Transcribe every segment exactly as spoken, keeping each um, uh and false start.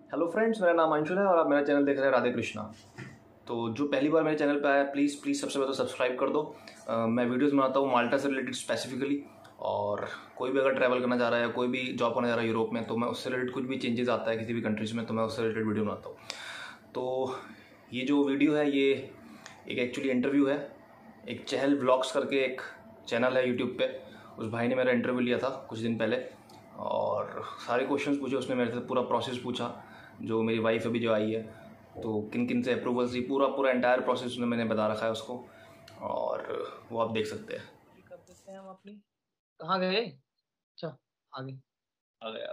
Hello friends, मेरा नाम अंशुल है और आप मेरा चैनल देख रहे हैं राधे कृष्णा। तो जो पहली बार मेरे चैनल पे आया, प्लीज़ प्लीज़ सबसे पहले तो सब्सक्राइब कर दो। अ, मैं वीडियोस बनाता हूँ माल्टा से रिलेटेड स्पेसिफिकली, और कोई भी अगर ट्रैवल करना चाह रहा है, कोई भी जॉब करना चाह रहा है यूरोप में, तो मैं उससे रिलेटेड कुछ भी चेंजेस आता है किसी भी कंट्रीज में, तो मैं उससे रिलेटेड वीडियो बनाता हूँ। तो ये जो वीडियो है ये एक एक्चुअली इंटरव्यू है। एक चहल व्लॉग्स करके एक चैनल है यूट्यूब पे, उस भाई ने मेरा इंटरव्यू लिया था कुछ दिन पहले, और सारे क्वेश्चंस पूछे उसने मेरे से, पूरा प्रोसेस पूछा। जो मेरी वाइफ अभी जो आई है, तो किन किन से अप्रूवल्स दी, पूरा पूरा एंटायर प्रोसेस उसने मैंने बता रखा है उसको, और वो आप देख सकते हैं। कर देते हैं हम अपनी। कहाँ गए? अच्छा, आगे। आ गया।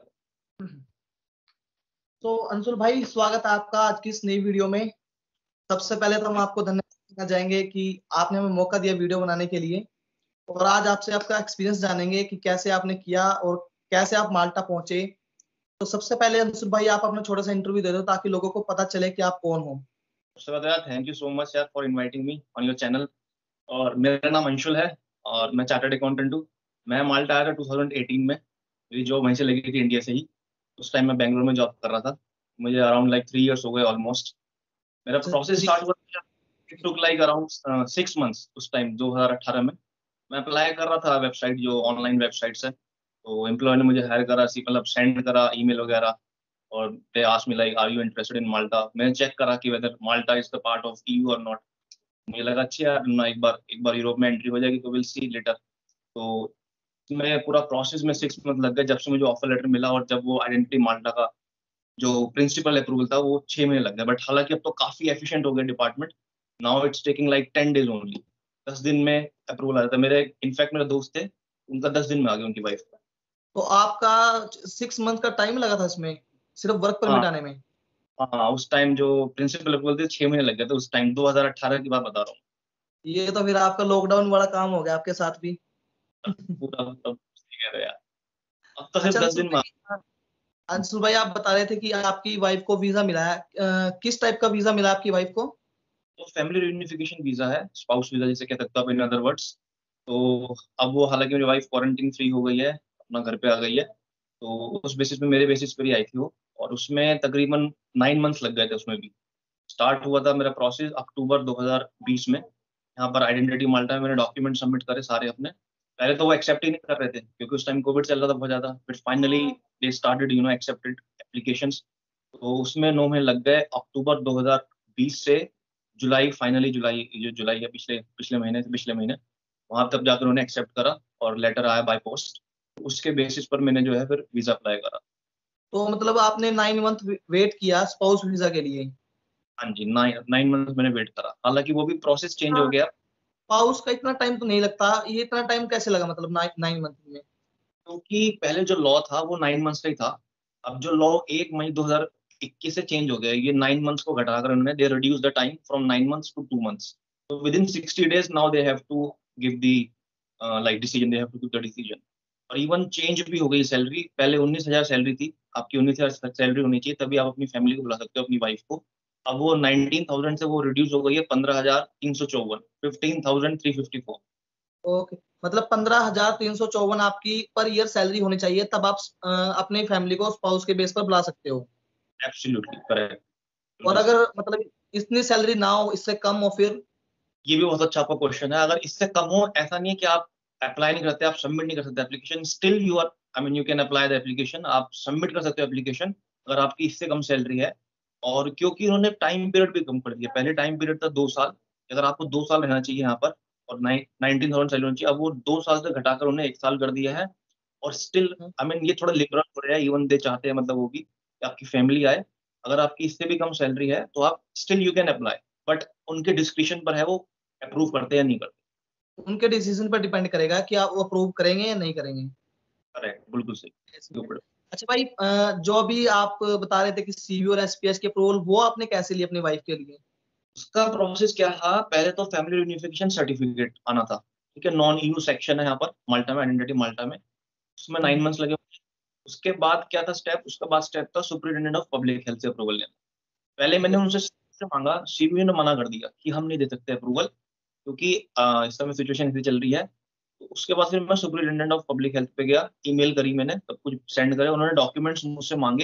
तो अंशुल भाई, स्वागत है आपका आज की इस नई वीडियो में। सबसे पहले तो हम आपको धन्यवाद देना चाहेंगे कि आपने हमें मौका दिया वीडियो बनाने के लिए। और आज आपसे आपका एक्सपीरियंस जानेंगे कि कैसे आपने किया और कैसे आप माल्टा पहुंचे। तो सबसे पहले अंशुल भाई, आप अपना छोटा सा इंटरव्यू दे दो ताकि लोगों को पता चले कि आप कौन हो। उससे बाद यार, थैंक यू सो मच यार for inviting me on your channel. और मेरा नाम अंशुल है और मैं चार्टर्ड अकाउंटेंट हूँ। मैं माल्टा आया था ट्वेंटी एटीन में। मेरी जॉब वहीं से लगी थी, इंडिया से ही। उस टाइम मैं बैंगलोर में जॉब कर रहा था। मुझे अराउंड लाइक थ्री इयर्स हो गए ऑलमोस्ट। मेरा अच्छा, प्रोसेस थ्री। स्टार्ट हुआ, it took like around six months उस टाइम दो हज़ार अठारह में। मैं अप्लाई कर रहा था वेबसाइट, जो ऑनलाइन वेबसाइट्स है, तो एम्प्लॉय ने मुझे हायर करा, सी मतलब सेंड करा ईमेल वगैरह। और they asked me like, are you interested in Malta? मैंने चेक करा कि whether Malta is the part of EU और नॉट। मुझे लगा अच्छा यार ना, एक बार एक बार यूरोप में एंट्री हो जाएगी तो विल सी लेटर। तो मैं पूरा प्रोसेस में सिक्स मंथ लग गए जब से मुझे ऑफर लेटर मिला, और जब वो आइडेंटिटी माल्टा का जो प्रिंसिपल अप्रूवल था वो छह महीने लग गए। बट हालांकि अब तो काफी एफिशिएंट हो गया department. Now it's taking like ten days only. दस दिन में अप्रूवल आ जाता है। मेरे इनफैक्ट मेरे दोस्त थे, उनका दस दिन में आ गया, उनकी वाइफ का। तो आपका सिक्स मंथ का टाइम लगा था इसमें, सिर्फ वर्क हाँ परमिट आने में? हाँ, उस टाइम जो प्रिंसिपल अप्रूवल थे छह महीने लग गए थे, उस टाइम दो हज़ार अठारह की बात बता रहा हूँ। ये तो फिर आपका लॉकडाउन वाला काम हो गया आपके साथ भी। पूरा मतलब सही कह रहे हो यार। अब तो सिर्फ अच्छा दस अंशुल दिन में आ भाई, अंशुल भाई आप बता रहे थे कि आपकी वाइफ को वीजा मिला है। अ, किस टाइप का वीजा मिला आपकी वाइफ को? तो फैमिली रियूनिफिकेशन वीजा है, स्पाउस वीजा जिसे कह सकते हो इन अदर वर्ड्स। तो अब वो, हालांकि मेरी वाइफ क्वारंटीन फ्री हो गई है, अपना घर पे आ गई है, तो उस बेसिस पे, मेरे बेसिस पर ही आई थी वो। और उसमें तकरीबन नाइन मंथ्स लग गए थे उसमें भी। स्टार्ट हुआ था मेरा प्रोसेस अक्टूबर दो हज़ार बीस में। यहाँ पर आइडेंटिटी माल्टा में मैंने डॉक्यूमेंट सबमिट करे सारे अपने। पहले तो वो एक्सेप्ट ही नहीं कर रहे थे क्योंकि उस टाइम कोविड चल रहा था बहुत ज्यादा, फिर finally they started you know accepted applications. तो उसमें नौ महीने लग गए, अक्टूबर दो हज़ार बीस से जुलाई, फाइनली जुलाई, जो जुलाई है पिछले पिछले महीने से पिछले महीने, वहां तब जाकर उन्होंने एक्सेप्ट करा और लेटर आया बाय पोस्ट। उसके बेसिस पर मैंने जो है फिर वीजा अप्लाई करा। तो मतलब आपने नाइन मंथ वेट किया स्पाउस वीजा के लिए? हाँ जी, नाइन नाइन मंथ मैंने वेट करा, हालांकि वो भी प्रोसेस चेंज हो गया। स्पाउस का इतना टाइम तो नहीं लगता, ये इतना टाइम कैसे लगा मतलब नाइन मंथ में? क्योंकि पहले जो लॉ था वो नाइन मंथ्स का ही था। अब जो लॉ एक मई दो हज़ार इक्कीस से चेंज हो गया, ये नाइन मंथ्स को घटाकर उन्होंने they reduce the time from nine months to two months. तो within sixty days now they have to give the like decision, they have to give the decision. और even change भी हो गई salary. पहले उन्नीस हजार salary थी, आपकी उन्नीस हजार सैलरी होनी चाहिए तभी आप अपनी फैमिली को बुला सकते हो, अपनी वाइफ को। अब वो नाइनटीन थाउजेंड से वो रिड्यूस हो गई है पंद्रह हजार तीन सौ चौवन, fifteen thousand three fifty four. Okay, मतलब पंद्रह हजार तीन सौ चौवन आपकी पर ईयर सैलरी होनी चाहिए, तब आप अ, अपनी फैमिली को स्पाउस के बेस पर बुला सकते हो। एब्सोल्युटली करेक्ट, और बिल्कुल अगर सही। मतलब इतनी सैलरी ना हो, इससे कम हो, फिर? ये भी बहुत अच्छा आपका क्वेश्चन है। अगर इससे कम हो, ऐसा नहीं है कि आप अप्लाई नहीं करते, आप सबमिट नहीं कर सकते application, still you are, I mean you can apply the application, आप सबमिट कर सकते हो एप्लीकेशन अगर आपकी इससे कम सैलरी है। और क्योंकि उन्होंने टाइम पीरियड भी कम कर दिया, पहले टाइम पीरियड था दो साल, अगर आपको दो साल रहना चाहिए यहाँ पर और नाइनटीन थाउजेंड सैलरी होनी चाहिए, अब वो दो साल से घटाकर उन्हें एक साल कर दिया है। और स्टिल हम्म, आई मीन ये थोड़ा लिबरल हो रहा है, इवन दे चाहते हैं मतलब वो भी कि आपकी फैमिली आए। अगर आपकी इससे भी कम सैलरी है तो आप still you can apply, but उनके डिस्क्रिप्शन पर है वो अप्रूव करते हैं या नहीं करते। उनके डिसीजन पर डिपेंड करेगा कि आप वो अप्रूव करेंगे या नहीं करेंगे। करेक्ट, बिल्कुल सही। ऐसे जो में। पढ़ो। अच्छा भाई, अ, जो अभी आप बता रहे थे कि सीवी और एसपीएस के अप्रूवल, वो आपने कैसे लिए अपनी वाइफ के लिए? उसका प्रोसेस क्या था, पहले तो फैमिली यूनिफिकेशन सर्टिफिकेट आना था। ठीक है, नॉन ईयू सेक्शन है यहाँ पर माल्टा में, आइडेंटिटी माल्टा में, उसमें नाइन हम्म, मंथ्स लगे। उसके बाद क्या था स्टेप, उसका बाद स्टेप था सुपरिटेंडेंट ऑफ पब्लिक हेल्थ से अप्रूवल लेना। पहले मैंने ओके। उनसे से मांगा, सीबीयू ने मना कर दिया कि हम नहीं दे सकते अप्रूवल, क्योंकि अ, इस समय सिचुएशन ऐसी चल रही है। तो उसके बाद फिर मैं सुपरिटेंडेंट ऑफ पब्लिक हेल्थ पे गया, ईमेल करी मैंने, सब कुछ सेंड करे, उन्होंने डॉक्यूमेंट्स मुझसे मांगे।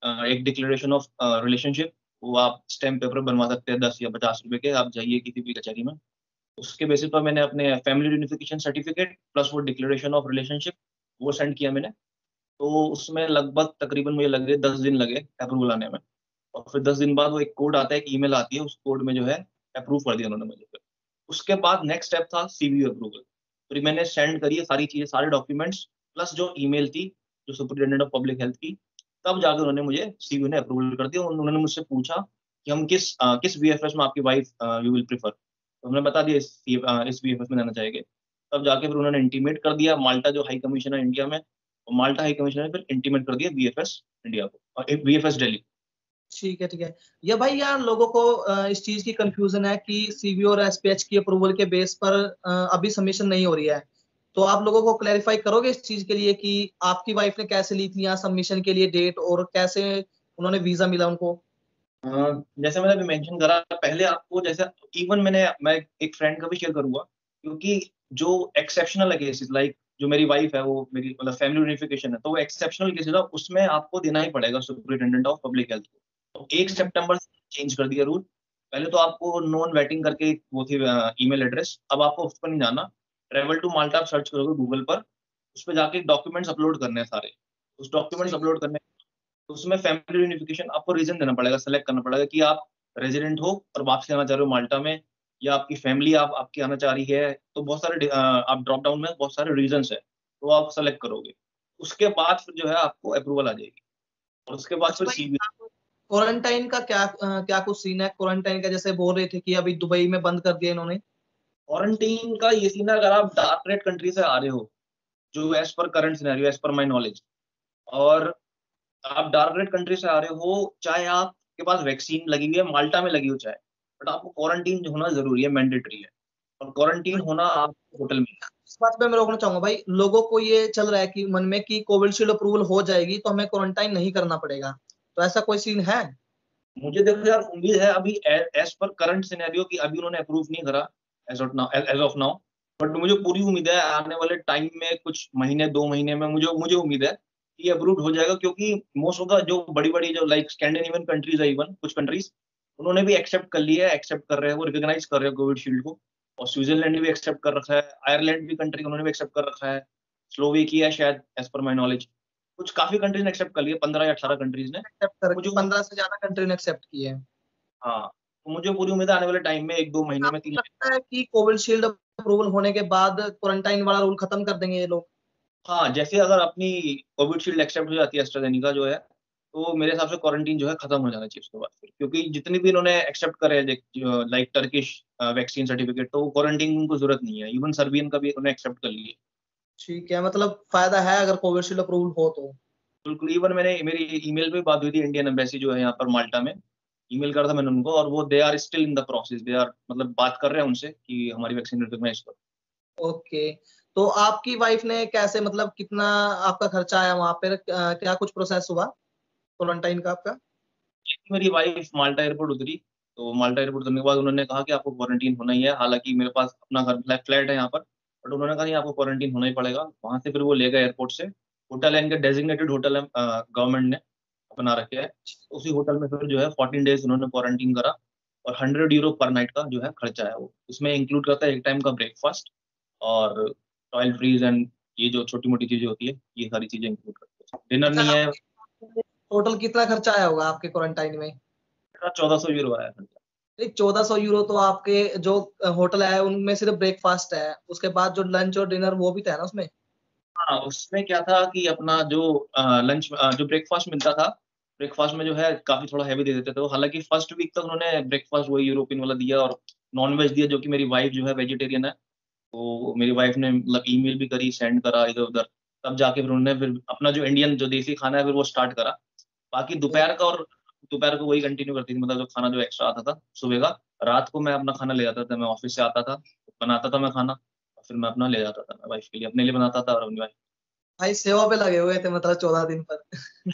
अ, एक डिक्लेरेशन ऑफ रिलेशनशिप, वो आप स्टैम्प पेपर बनवा सकते हैं दस या पचास रुपए के, आप जाइए किसी भी कचहरी में। उसके बेसिस पर मैंने अपने फैमिली यूनिफिकेशन सर्टिफिकेट प्लस वो डिक्लेरेशन ऑफ रिलेशनशिप वो सेंड किया मैंने। तो उसमें लगभग तकरीबन मुझे लगे दस दिन लगे अप्रूवल आने में। और फिर दस दिन बाद वो एक कोड आता है, एक ईमेल आती है, उस कोड में जो है अप्रूव कर दिया उन्होंने मुझे। फिर उसके बाद नेक्स्ट स्टेप था सीवी अप्रूवल। फिर मैंने सेंड करी है सारी चीजें, सारे डॉक्यूमेंट्स प्लस जो ईमेल थी जो सुपरिटेंडेंट ऑफ पब्लिक हेल्थ की। तब जाकर उन्होंने मुझे सीवी ने अप्रूवल कर दिया। उन्होंने मुझसे पूछा कि हम किस अ, किस वीएफएस में आपकी वाइफ यू विल प्रिफर, तो हमने बता दिया इस अ, इस वीएफएस में जाना चाहेंगे। तब जाके फिर उन्होंने इंटीमेट कर दिया माल्टा जो हाई कमिश्नर है इंडिया में, और माल्टा हाई कमिश्नर ने फिर इंटीमेट कर दिया वीएफएस इंडिया को और वीएफएस दिल्ली। ठीक है, ठीक है। ये भाई यार लोगों को अ, इस चीज की कंफ्यूजन है कि सीवी और एसपीएच की अप्रूवल के बेस पर अ, अभी सबमिशन नहीं हो रही है। तो आप लोगों को क्लैरिफाई करोगे इस चीज के लिए कि आपकी वाइफ ने कैसे ली थी यहाँ सबमिशन के लिए डेट, और कैसे उन्होंने वीजा मिला उनको? अ, जैसे मैंने अभी मेंशन करा पहले आपको, जैसे इवन मैंने मैं एक फ्रेंड का भी शेयर करूंगा, क्योंकि जो एक्सेप्शनल है केसेस, लाइक जो मेरी वाइफ है वो मेरी मतलब फैमिली यूनिफिकेशन है, तो वो एक्सेप्शनल केसेस है, उसमें आपको देना ही पड़ेगा सुपरिटेंडेंट ऑफ पब्लिक हेल्थ को। तो एक सितंबर से चेंज कर दिया रूल। पहले तो आपको नॉन वेटिंग करके एक वो थी ईमेल एड्रेस, अब आपको उस पर नहीं जाना। ट्रेवल टू माल्टा आप सर्च करोगे गूगल पर, उस पर जाके डॉक्यूमेंट्स अपलोड करने हैं सारे। उस डॉक्यूमेंट्स ठीक। अपलोड करने, तो उसमें फैमिली यूनिफिकेशन आपको रीजन देना पड़ेगा, सेलेक्ट करना पड़ेगा कि आप रेजिडेंट हो और वापसी आना चाह रहे हो माल्टा में, या आपकी फैमिली आप आपकी आना चाह रही है। तो बहुत सारे अ, आप ड्रॉप डाउन में बहुत सारे रीजंस है, तो आप सेलेक्ट करोगे। उसके बाद फिर जो है आपको अप्रूवल आ जाएगी, और उसके बाद अच्छा फिर भाई, सीवी। क्वारंटाइन का क्या अ, क्या कुछ सीन है क्वारंटाइन का? जैसे बोल रहे थे कि अभी दुबई में बंद कर दिया इन्होंने। क्वारंटीन का ये सीन है, अगर आप डार्क रेड कंट्री से आ रहे हो, जो as per current scenario, as per my knowledge, और आप डार्क रेड कंट्री से आ रहे हो, चाहे आपके पास वैक्सीन लगी हुई है, माल्टा में लगी हो चाहे, बट आपको क्वारंटीन होना जरूरी है, मैंडेटरी है। और क्वारंटीन होना आप होटल में। इस बात पे मैं रोकना चाहूंगा भाई, लोगों को ये चल रहा है कि मन में कि कोविशील्ड अप्रूवल हो जाएगी तो हमें क्वारंटाइन नहीं करना पड़ेगा। तो ऐसा कोई सीन है? मुझे देखो यार उम्मीद है अभी एज पर करंट सिनेरियो कि अभी उन्होंने अप्रूव नहीं करा as of now, as of now. But मुझे पूरी उम्मीद है आने वाले टाइम में, कुछ महीने दो महीने में, मुझे मुझे उम्मीद है कि ये अप्रूव हो जाएगा, क्योंकि मोस्ट ऑफ द जो बड़ी बड़ी जो लाइक स्कैंडिनेवियन कंट्रीज है, इवन कुछ कंट्रीज उन्होंने भी एक्सेप्ट कर लिया है, एक्सेप्ट कर रहे हैं, वो रिकॉग्नाइज कर रहे हैं कोविड शील्ड को। और स्विट्जरलैंड ने भी एक्सेप्ट कर रखा है, आयरलैंड भी कंट्री उन्होंने भी एक्सेप्ट कर रखा है, स्लोवेकिया शायद एज पर माई नॉलेज, कुछ काफी कंट्रीज ने एक्सेप्ट कर लिया, पंद्रह या अठारह कंट्रीज ने। एक्सेप्ट कर मुझे पंद्रह से ज्यादा कंट्री ने एक्सेप्ट किए हैं। हाँ, तो मुझे पूरी उम्मीद है आने वाले टाइम में, एक दो महीने में, तीन आपको महीने। लगता है कि कोविशील्ड अप्रूवल होने के बाद क्वारंटाइन वाला रूल खत्म कर देंगे ये लोग? हाँ, जैसे अगर अपनी कोविशील्ड एक्सेप्ट हो जाती है एस्ट्राजेनिका जो है, तो मेरे हिसाब से क्वारंटीन जो है खत्म हो जाना चाहिए उसके बाद फिर, क्योंकि जितनी भी इन्होंने एक्सेप्ट करे हैं लाइक टर्किश वैक्सीन सर्टिफिकेट, तो क्वारंटीन को जरूरत नहीं है, इवन सर्बियन का भी उन्होंने एक्सेप्ट कर लिया। ठीक है, मतलब फायदा है अगर कोविशील्ड अप्रूवल हो तो। बिल्कुल, इवन मैंने मेरी ईमेल पे बात हुई थी इंडियन एम्बेसी जो है यहाँ पर माल्टा में, ईमेल करा था मैंने उनको, और वो they are still in the process, they are मतलब बात कर रहे हैं उनसे कि हमारी वैक्सीन रिकॉग्नाइज करो। ओके। तो आपकी वाइफ ने कैसे, मतलब कितना आपका खर्चा आया वहां पे? अ, क्या कुछ प्रोसेस हुआ क्वारंटाइन का आपका? मेरी वाइफ माल्टा एयरपोर्ट उतरी, तो माल्टा एयरपोर्ट उतरने के बाद उन्होंने कहा कि आपको क्वारंटीन होना ही है, हालांकि मेरे पास अपना घर फ्लैट है यहाँ पर, बट उन्होंने कहा नहीं आपको क्वारंटीन होना ही पड़ेगा। वहां से फिर वो ले गए एयरपोर्ट से, होटल है इनके डेजिग्नेटेड होटल है, गवर्नमेंट ने बना रखे है, उसी होटल में फिर जो है फोर्टीन डेज उन्होंने क्वारंटीन करा। और हंड्रेड यूरो पर नाइट का जो है खर्चा है, वो इसमें इंक्लूड करता है एक टाइम का ब्रेकफास्ट और टॉयलेट फ्रीज एंड ये जो छोटी मोटी चीजें होती है, ये सारी चीजें इंक्लूड करते हैं, डिनर अच्छा, नहीं है। टोटल कितना खर्चा आया होगा आपके क्वारंटाइन में? चौदह सौ यूरो आया खर्चा। चौदह सौ यूरो तो आपके जो होटल है उनमें सिर्फ ब्रेकफास्ट है, उसके बाद जो लंच और डिनर वो भी था ना उसमें? हाँ, उसमें क्या था कि अपना जो लंच जो ब्रेकफास्ट मिलता था, ब्रेकफास्ट में जो है काफी थोड़ा हैवी दे देते थे वो। हालांकि फर्स्ट वीक तक उन्होंने ब्रेकफास्ट वही यूरोपियन वाला दिया, और नॉन वेज दिया, जो कि मेरी वाइफ जो है वेजिटेरियन है, तो मेरी वाइफ ने मतलब ईमेल भी करी, सेंड करा इधर उधर, तब जाके फिर उन्होंने फिर अपना जो इंडियन जो देसी खाना है फिर वो स्टार्ट करा। बाकी ओ, दोपहर का, और दोपहर को वही कंटिन्यू करती थी, मतलब जो खाना जो एक्स्ट्रा आता था सुबह का, रात को मैं अपना खाना ले जाता था, मैं ऑफिस से आता था, बनाता था मैं खाना, और फिर मैं अपना ले जाता था, मैं वाइफ के लिए, अपने लिए बनाता था और अपनी वाइफ। भाई सेवा पे लगे हुए थे मतलब चौदह दिन पर।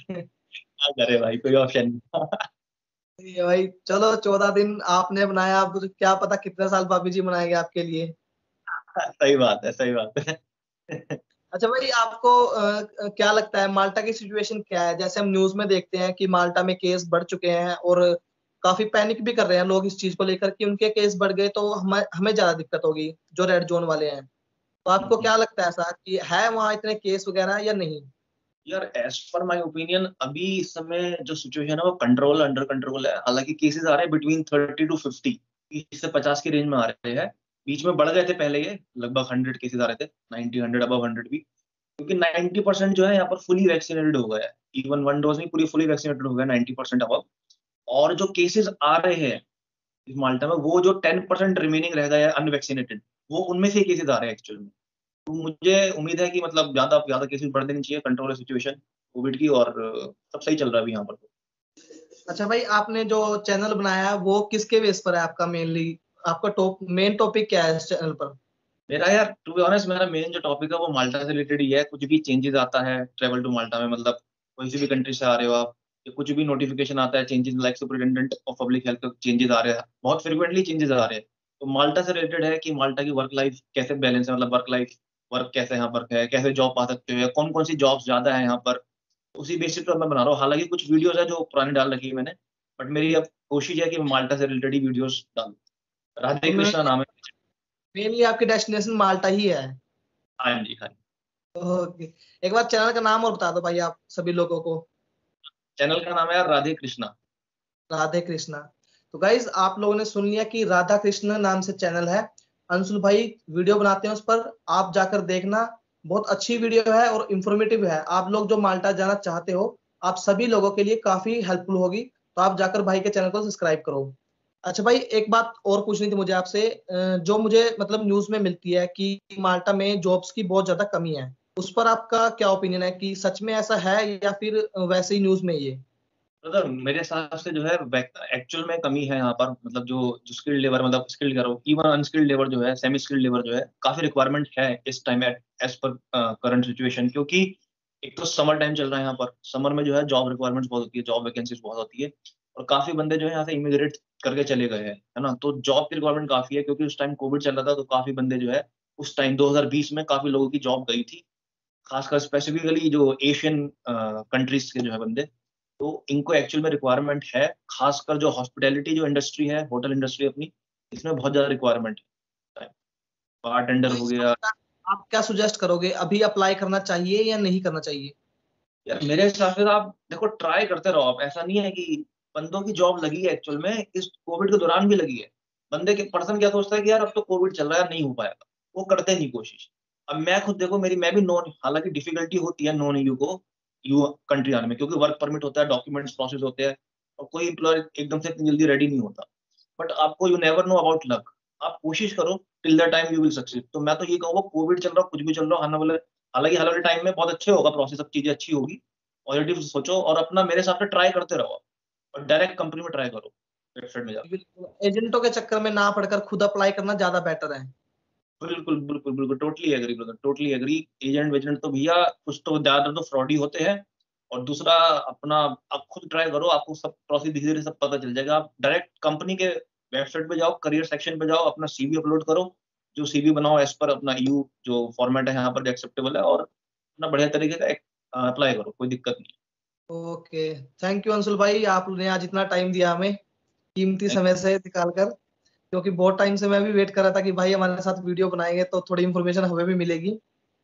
क्या करे भाई, कोई ऑप्शन नहीं। ये भाई चलो, चौदह दिन आपने बनाया, अब क्या पता कितने साल भाभी जी बनाएंगे आपके लिए। सही बात है, सही बात है। अच्छा भाई, आपको अ, अ, क्या लगता है माल्टा की सिचुएशन क्या है? जैसे हम न्यूज में देखते हैं कि माल्टा में केस बढ़ चुके हैं और काफी पैनिक भी कर रहे हैं लोग इस चीज को लेकर कि उनके केस बढ़ गए तो हमें हमें ज्यादा दिक्कत होगी जो रेड जोन वाले हैं। तो आपको क्या लगता है ऐसा कि है वहाँ इतने केस वगैरह या नहीं? यार एज पर माय ओपिनियन अभी इस समय जो सिचुएशन है वो कंट्रोल अंडर कंट्रोल है। हालांकि केसेस आ रहे हैं बिटवीन थर्टी टू फिफ्टी, तीस से पचास की रेंज में आ रहे हैं। बीच में बढ़ गए थे पहले, ये लगभग हंड्रेड केसेस आ रहे थे, नाइनटी हंड्रेड अबव हंड्रेड भी। क्योंकि नाइनटी परसेंट जो है यहाँ पर फुली वैक्सीनेटेड हो गया है। इवन वन डोज में पूरी फुली वैक्सीनेटेड हो गया नाइनटी परसेंट अबव। और जो केसेस आ रहे हैं इस माल्टा में, वो जो टेन परसेंट रिमेनिंग रह गया है अनवैक्सीनेटेड, वो उनमें से केसेस आ रहे हैं एक्चुअल में। तो मुझे उम्मीद है कि मतलब ज्यादा ज्यादा केसेस बढ़ देनी चाहिए, कंट्रोल है सिचुएशन कोविड की, और अ, सब सही चल रहा है अभी यहाँ पर तो। अच्छा भाई, आपने जो चैनल बनाया है वो किसके बेस पर है आपका मेनली? आपका टॉप मेन टॉपिक क्या है इस चैनल पर? मेरा यार टू बी ऑनेस्ट, मेरा मेन जो टॉपिक है वो माल्टा से रिलेटेड ही है। कुछ भी चेंजेस आता है ट्रेवल टू माल्टा में, मतलब कोई सी भी कंट्री से आ रहे हो आप, या कुछ भी नोटिफिकेशन आता है changes, like superintendent of public health का चेंजेस आ रहे हैं, बहुत फ्रिक्वेंटली चेंजेस आ रहे हैं। तो माल्टा से रिलेटेड है कि माल्टा की वर्क लाइफ कैसे बैलेंस है, मतलब वर्क लाइफ वर्क कैसे यहाँ पर है, कैसे जॉब पा सकते हो, या कौन कौन सी जॉब्स ज्यादा है यहाँ पर। उसी बेसिस पर मैं बना रहा हूँ। हालांकि कुछ वीडियोस है जो पुरानी डाल रखी है मैंने, बट मेरी अब कोशिश है कि मैं माल्टा से रिलेटेड ही वीडियोस डालूं। तो राधे मैं कृष्णा नाम है। मेनली आपकी डेस्टिनेशन माल्टा ही है? हाँ जी, हाँ जी। ओके। एक बार चैनल का नाम और बता दो भाई आप सभी लोगों को। चैनल का नाम है यार राधे कृष्णा। राधे कृष्णा। तो गाइज आप लोगों ने सुन लिया कि राधा कृष्ण नाम से चैनल है। अंशुल भाई वीडियो बनाते हैं उस पर, आप जाकर देखना। बहुत अच्छी वीडियो है और इंफॉर्मेटिव है। आप लोग जो माल्टा जाना चाहते हो, आप सभी लोगों के लिए काफी हेल्पफुल होगी। तो आप जाकर भाई के चैनल को सब्सक्राइब करो। अच्छा भाई, एक बात और पूछनी थी मुझे आपसे। अ, जो मुझे मतलब न्यूज में मिलती है कि माल्टा में जॉब्स की बहुत ज्यादा कमी है, उस पर आपका क्या ओपिनियन है कि सच में ऐसा है या फिर वैसे ही न्यूज में ये? ब्रदर मेरे हिसाब से जो है एक्चुअल में कमी है यहाँ पर। मतलब जो जो स्किल्ड लेबर, मतलब स्किल्ड करो, इवन अनस्किल्ड लेबर जो है, सेमी स्किल्ड लेबर जो है, काफी रिक्वायरमेंट है इस time as per current situation. क्योंकि एक तो समर टाइम चल रहा है यहाँ पर, समर में जो है जॉब रिक्वायरमेंट्स बहुत होती है, जॉब वैकेंसीज बहुत होती है। और काफी बंदे जो है यहाँ से इमिग्रेट करके चले गए हैं, है ना। तो जॉब की रिक्वायरमेंट काफी है, क्योंकि उस टाइम कोविड चल रहा था, तो काफी बंदे जो है उस टाइम दो हज़ार बीस में काफी लोगों की जॉब गई थी। खासकर स्पेसिफिकली जो एशियन कंट्रीज के जो है बंदे, तो इनको एक्चुअल में रिक्वायरमेंट है। खासकर जो हॉस्पिटैलिटी जो इंडस्ट्री है, होटल इंडस्ट्री अपनी, इसमें बहुत ज्यादा रिक्वायरमेंट है। बार टेंडर तो हो इसका गया। मतलब आप क्या सुजेस्ट करोगे, अभी अप्लाई करना चाहिए या नहीं करना चाहिए? यार मेरे हिसाब से तो आप देखो, ट्राई करते रहो आप। ऐसा नहीं है कि बंदों की जॉब लगी है, एक्चुअल में इस कोविड के दौरान भी लगी है। बंदे के पर्सन क्या सोचता है कि यार अब तो कोविड चल रहा है, नहीं हो पाएगा, वो करते नहीं कोशिश। अब मैं खुद देखो, मेरी मैं भी नॉन, हालांकि डिफिकल्टी होती है नॉन ईयू को यू कंट्री आने में, क्योंकि वर्क परमिट होता है, डॉक्यूमेंट्स प्रोसेस होते हैं, और कोई एम्प्लॉय एकदम से इतनी जल्दी रेडी नहीं होता। बट आपको, you never know about luck. आप कोशिश करो, till the time you will succeed. तो मैं तो ये कहूंगा, कोविड चल रहा हो, कुछ भी चल रहा हो, आने वाले, हालांकि हाल वाले टाइम में बहुत अच्छे होगा प्रोसेस, सब चीजें अच्छी होगी। पॉजिटिव सोचो और अपना मेरे हिसाब से ट्राई करते रहो, और डायरेक्ट कंपनी में ट्राई करो, वेबसाइट में जाकर। एजेंटों के चक्कर में ना पड़कर खुद अप्लाई करना ज्यादा बेटर है। बिल्कुल बिल्कुल बिल्कुल, totally agree brother, totally agree. Agent वेजेंट तो भैया कुछ तो ज्यादातर तो फ्रॉड ही होते हैं। और दूसरा, अपना आप खुद ट्राई करो, आपको सब प्रोसेस धीरे धीरे सब पता चल जाएगा। आप डायरेक्ट कंपनी के वेबसाइट पे जाओ, करियर सेक्शन पे जाओ, अपना सीवी अपलोड करो। जो सीवी बनाओ एज पर अपना यू जो फॉर्मेट है यहाँ पर, जो एक्सेप्टेबल है, और अपना बढ़िया तरीके से अप्लाई करो, कोई दिक्कत नहीं ओके। थैंक यू अंशुल भाई, आपने आज इतना टाइम दिया हमें कीमती है। समय से निकाल कर। क्योंकि बहुत टाइम से मैं भी वेट कर रहा था कि भाई हमारे साथ वीडियो बनाएंगे तो थोड़ी इन्फॉर्मेशन हमें भी मिलेगी।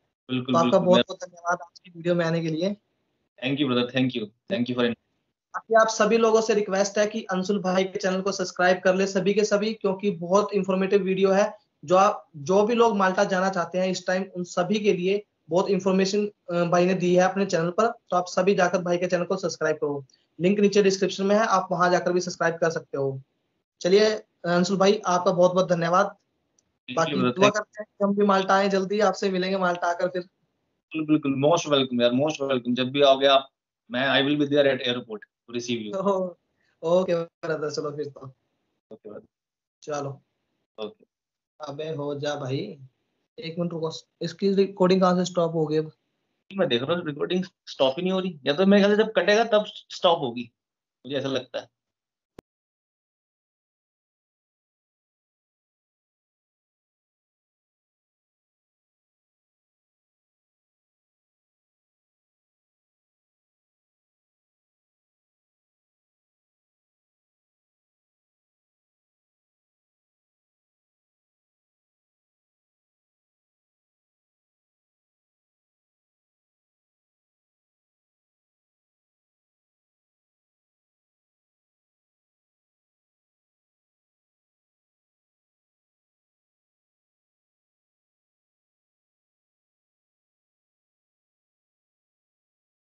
तो बिल्कुल आपका बिल्कुल, मैं बहुत बहुत धन्यवाद आज की वीडियो में आने के लिए। Thank you brother, thank you, thank you for. बाकी आप सभी लोगों से रिक्वेस्ट है कि अंशुल भाई के चैनल को सब्सक्राइब कर ले सभी के सभी, क्योंकि बहुत इंफॉर्मेटिव वीडियो है। जो आप जो भी लोग माल्टा जाना चाहते हैं इस टाइम, उन सभी के लिए बहुत इंफॉर्मेशन भाई ने दी है अपने चैनल पर। तो आप सभी जाकर भाई के चैनल को सब्सक्राइब करो। लिंक नीचे डिस्क्रिप्शन में है, आप वहां जाकर भी सब्सक्राइब कर सकते हो। चलिए अंशुल भाई, आपका बहुत बहुत धन्यवाद। थैंक यू बाकी ब्रदर, दुआ थैंक करते हैं कि हम भी माल्टा आए, जल्दी आपसे मिलेंगे माल्टा आकर फिर। यू। बिल्कुल, मोस्ट वेलकम यार, मोस्ट वेलकम। जब भी आओगे आप, मैं I will be there at airport to receive you. Okay brother, चलो फिर तो। Okay brother. चलो। ओके। अबे हो जा भाई, एक मिनट रुको। इसकी रिकॉर्डिंग कहाँ से स्टॉप हो गई अब? मैं देख रहा हूँ रिकॉर्डिंग स्टॉप ही नहीं हो रही, या तो मेरे ख्याल से जब कटेगा तब स्टॉप होगी, मुझे ऐसा लगता है।